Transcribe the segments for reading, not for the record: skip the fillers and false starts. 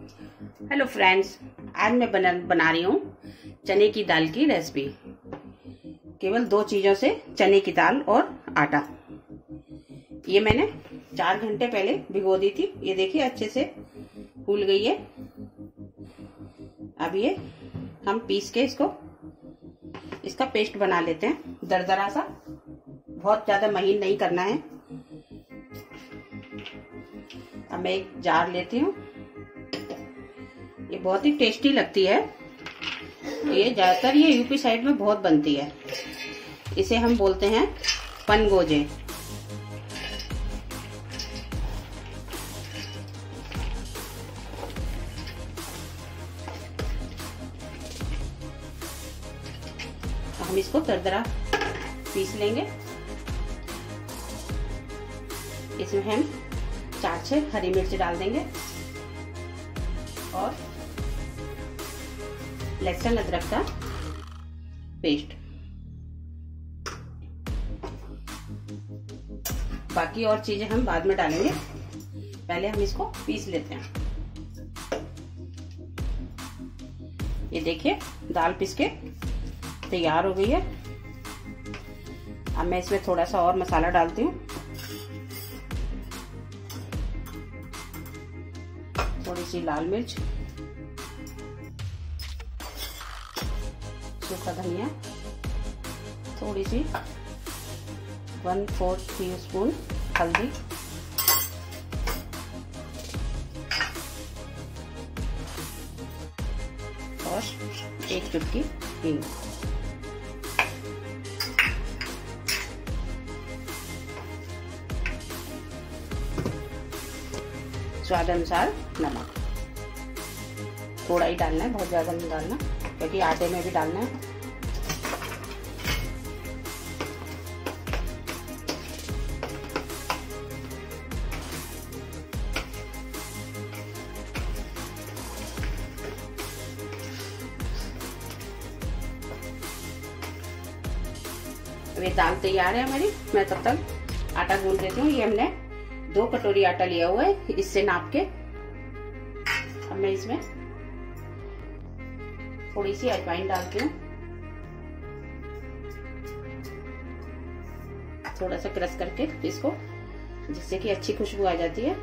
Hello friends, आज मैं बना रही हूँ चने की दाल की रेसिपी। केवल दो चीज़ों से चने की दाल और आटा। ये मैंने 4 घंटे पहले भिगो दी थी। ये देखिए अच्छे से फूल गई है। अब ये हम पीस के इसका पेस्ट बना लेते हैं, दरदरा सा। बहुत ज्यादा महीन नहीं करना है। अब मैं एक जार लेती हूँ। ये बहुत ही टेस्टी लगती है। ये ज्यादातर ये यूपी साइड में बहुत बनती है। इसे हम बोलते हैं पनगोजे। हम इसको दरदरा पीस लेंगे। इसमें हम 4-6 हरी मिर्च डाल देंगे और लहसुन अदरक का पेस्ट। बाकी और चीजें हम बाद में डालेंगे। पहले हम इसको पीस लेते हैं। ये देखिए दाल पीस के तैयार हो गई है। अब मैं इसमें थोड़ा सा और मसाला डालती हूँ। थोड़ी सी लाल मिर्च, सूखा धनिया, थोड़ी सी 1/4 टीस्पून हल्दी, और 1 चुटकी हींग। स्वाद अनुसार नमक। थोड़ा ही डालना है, बहुत ज्यादा नहीं डालना, क्योंकि आटे में भी डालना है। ये दाल तैयार है हमारी। मैं तब तक आटा गूंथ देती हूँ। ये हमने 2 कटोरी आटा लिया हुआ है, इससे नाप के। अब मैं इसमें थोड़ी सी अजवाइन डालती हूँ, थोड़ा सा क्रश करके इसको, जिससे कि अच्छी खुशबू आ जाती है।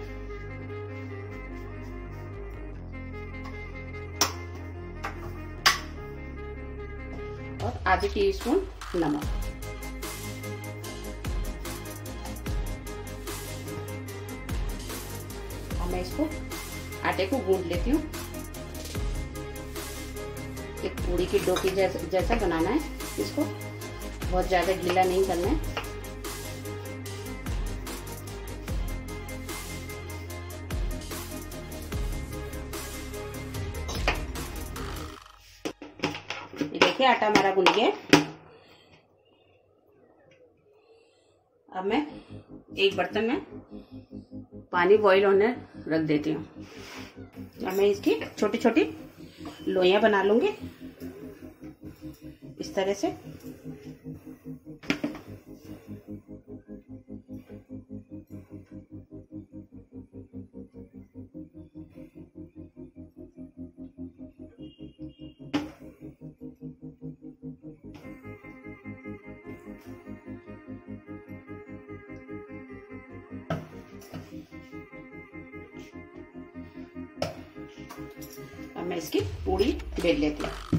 और आधी टीस्पून नमक। मैं इसको आटे को गूंथ लेती हूँ। एक पूरी की डो की जैसा बनाना है इसको। बहुत ज्यादा गीला नहीं करना है। ये देखिए आटा हमारा गूंथ गया। अब मैं एक बर्तन में पानी बॉईल होने रख देती हूँ। अब मैं इसकी छोटी छोटी लोइयां बना लूंगी इस तरह से। अब मैं इसकी पूरी बेल लेती हूँ।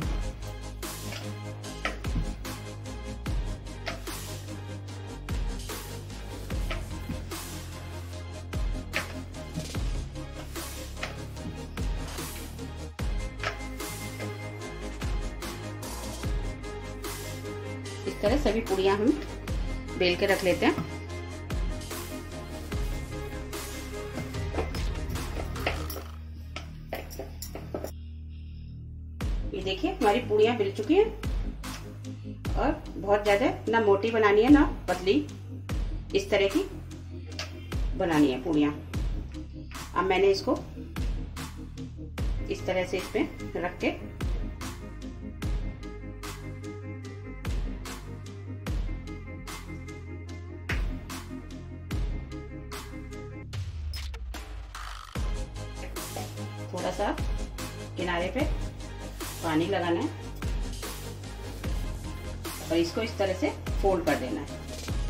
इस तरह सभी पूरियां हम बेल के रख लेते हैं। ये देखिए हमारी पूरियां बिल चुकी हैं। और बहुत ज्यादा ना मोटी बनानी है ना पतली, इस तरह की बनानी है पूरियां। अब मैंने इसको इस तरह से इस पे रख के थोड़ा सा किनारे पे पानी लगाना है और इसको इस तरह से फोल्ड कर देना है।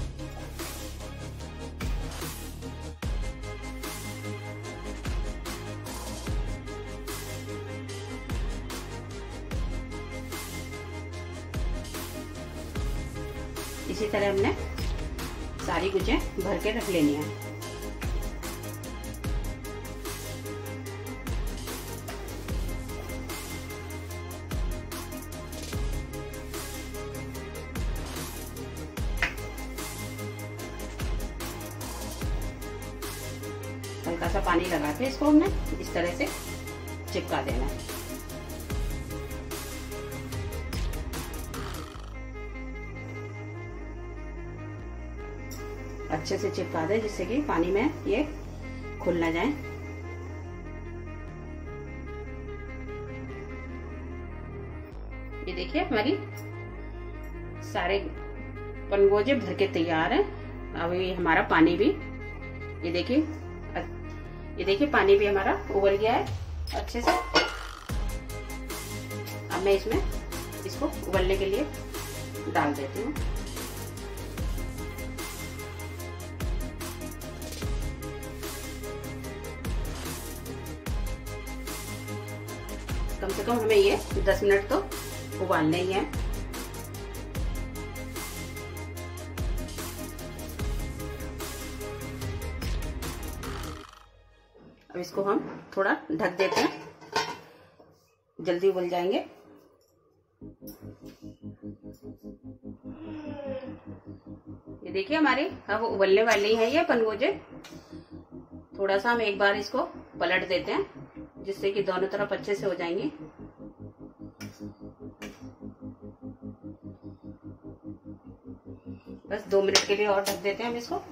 इसी तरह हमने सारी गुजें भर के रख लेनी है। हल्का सा पानी लगा के इसको हमने इस तरह से चिपका देना है। अच्छे से चिपका दे जिससे कि पानी में ये खुल ना जाए। ये देखिए हमारी सारे पनगोजे भर के तैयार है। अब ये हमारा पानी भी ये देखिए पानी भी हमारा उबल गया है अच्छे से। अब मैं इसमें इसको उबलने के लिए डाल देती हूँ। कम से कम हमें ये 10 मिनट तो उबालने ही है। अब इसको हम थोड़ा ढक देते हैं, जल्दी उबल जाएंगे। ये देखिए हमारे अब उबलने वाले ही हैं ये पनगोजे। थोड़ा सा हम एक बार इसको पलट देते हैं जिससे कि दोनों तरफ अच्छे से हो जाएंगे। बस 2 मिनट के लिए और ढक देते हैं हम इसको।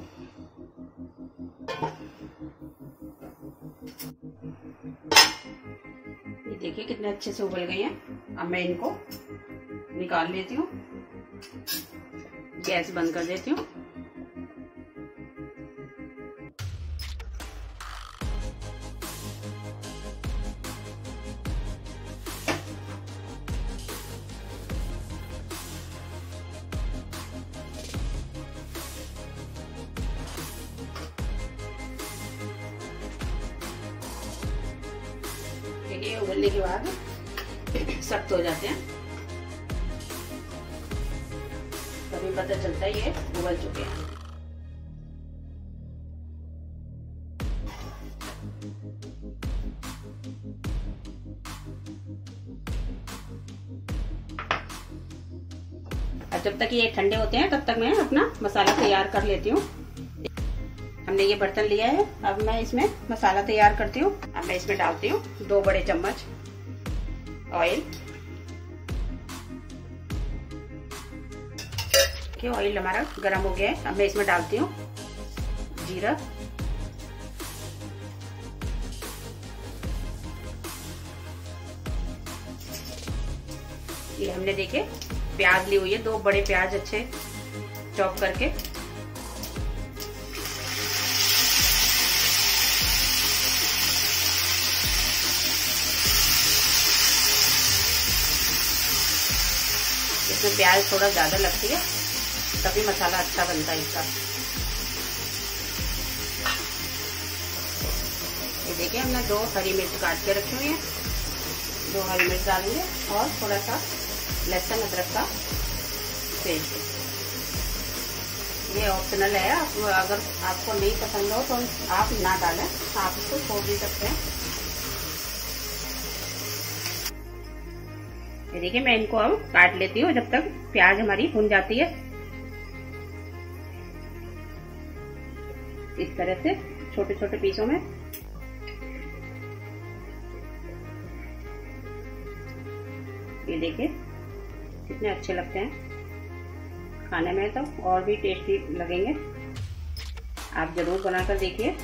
ये देखिए कितने अच्छे से उबल गए हैं। अब मैं इनको निकाल लेती हूँ, गैस बंद कर देती हूँ। ये उबलने के बाद सख्त हो जाते हैं, तभी पता चलता है ये उबल चुके हैं। और जब तक ये ठंडे होते हैं तब तक मैं अपना मसाला तैयार कर लेती हूँ। हमने ये बर्तन लिया है, अब मैं इसमें मसाला तैयार करती हूँ। अब मैं इसमें डालती हूँ 2 बड़े चम्मच ऑयल। ऑयल हमारा गरम हो गया है। अब मैं इसमें डालती हूँ जीरा, ये हमने देखे प्याज ली हुई है, 2 बड़े प्याज अच्छे चॉप करके। इसमें प्याज थोड़ा ज्यादा लगती है तभी मसाला अच्छा बनता है इसका। ये देखिए हमने 2 हरी मिर्च काट के रखी हुई है, 2 हरी मिर्च डालेंगे और थोड़ा सा लहसुन अदरक का पेस्ट। ये ऑप्शनल है, अगर आपको नहीं पसंद हो तो आप ना डालें, आप इसको छोड़ भी सकते हैं। ये देखिए मैं इनको अब काट लेती हूँ जब तक प्याज हमारी भुन जाती है। इस तरह से छोटे छोटे पीसों में। ये देखिए कितने अच्छे लगते हैं खाने में, तो और भी टेस्टी लगेंगे। आप जरूर बनाकर देखिए।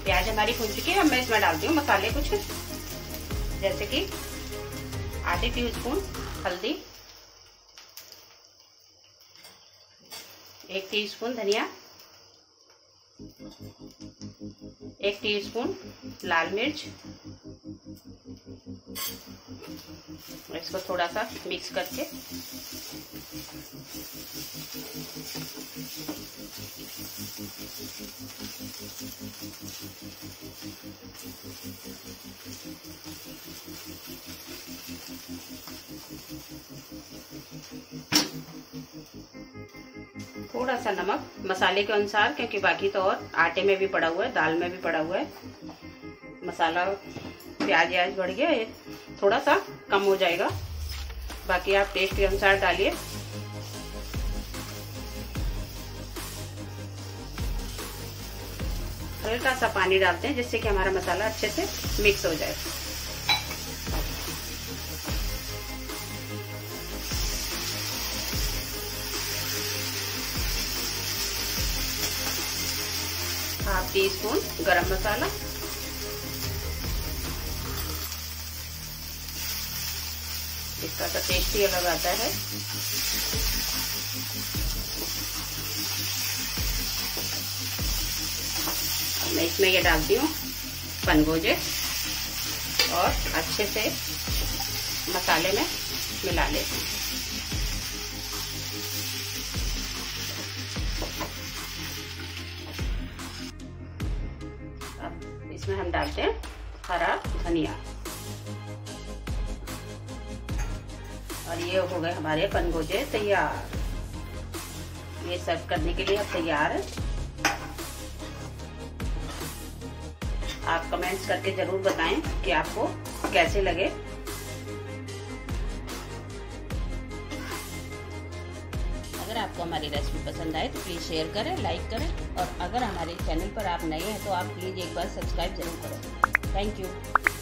प्याज हमारी भून चुकी है। अब मैं इसमें डालती हूँ मसाले कुछ, जैसे कि आधी टीस्पून हल्दी, 1 टीस्पून धनिया, 1 टीस्पून लाल मिर्च। इसको थोड़ा सा मिक्स करके थोड़ा सा नमक मसाले के अनुसार, क्योंकि बाकी तो और आटे में भी पड़ा हुआ है, दाल में भी पड़ा हुआ है। मसाला प्याज व्याज बढ़ गया, ये थोड़ा सा कम हो जाएगा, बाकी आप टेस्ट के अनुसार डालिए। हल्का सा पानी डालते हैं जिससे कि हमारा मसाला अच्छे से मिक्स हो जाए। हाफ टीस्पून गरम मसाला, इसका तो टेस्ट ही अलग आता है। मैं इसमें ये डालती हूँ पनगोजे और अच्छे से मसाले में मिला लेती हूँ। अब इसमें हम डालते हैं हरा धनिया, और ये हो गए हमारे पनगोजे तैयार। ये सर्व करने के लिए अब तैयार है। आप कमेंट्स करके जरूर बताएं कि आपको कैसे लगे। अगर आपको हमारी रेसिपी पसंद आए तो प्लीज़ शेयर करें, लाइक करें, और अगर हमारे चैनल पर आप नए हैं तो आप प्लीज़ एक बार सब्सक्राइब जरूर करें। Thank you.